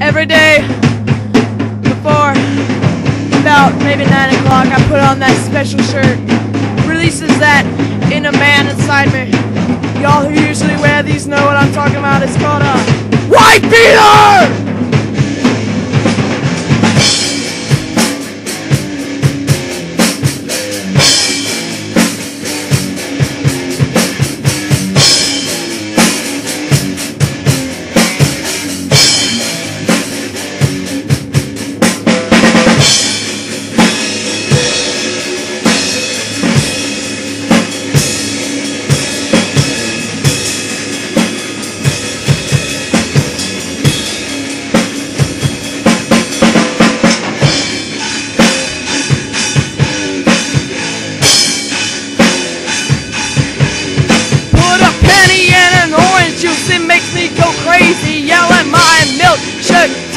every day before about maybe 9 o'clock I put on that special shirt. Releases that inner man inside me. Y'all who usually wear these know what I'm talking about. It's called a wife beater! It makes me go crazy, yell at my milkshake.